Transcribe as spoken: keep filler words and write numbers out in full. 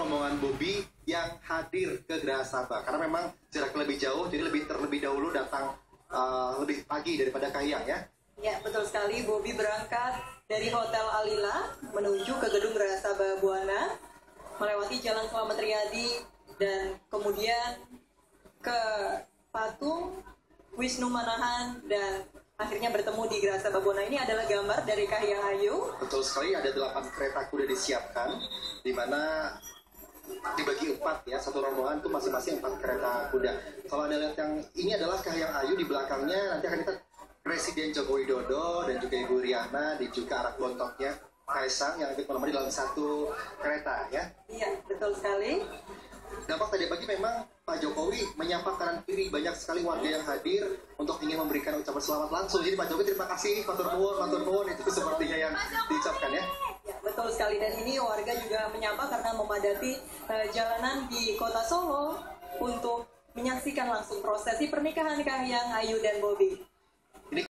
rombongan Bobi yang hadir ke Geraha Sabah. Karena memang jarak lebih jauh, jadi lebih terlebih dahulu datang uh, lebih pagi daripada Kahiyang ya. Ya, betul sekali. Bobi berangkat dari Hotel Alila menuju ke gedung Geraha Sabah Buana, melewati Jalan Slamet Riyadi dan kemudian ke patung Wisnu Manahan dan akhirnya bertemu di Geraha Sabah Buana. Ini adalah gambar dari Kahiyang Ayu. Betul sekali, ada delapan kereta kuda disiapkan, di mana dibagi empat ya, satu rombongan itu masing-masing empat kereta kuda. Kalau Anda lihat yang ini adalah Kahiyang Ayu, di belakangnya nanti akan kita Presiden Joko Widodo dan juga Ibu Riana, dan juga anak bontoknya Kaisang yang ikut menemani dalam satu kereta ya. Iya, betul sekali. Dampak tadi pagi memang Pak Jokowi menyapa kanan kiri banyak sekali warga yang hadir untuk ingin memberikan ucapan selamat langsung. Jadi Pak Jokowi terima kasih, matur nuwun, matur nuwun, itu sepertinya yang diucapkan ya. Ya, betul sekali, dan ini warga juga menyapa karena memadati uh, jalanan di Kota Solo untuk menyaksikan langsung prosesi pernikahan Kahiyang Ayu dan Bobi.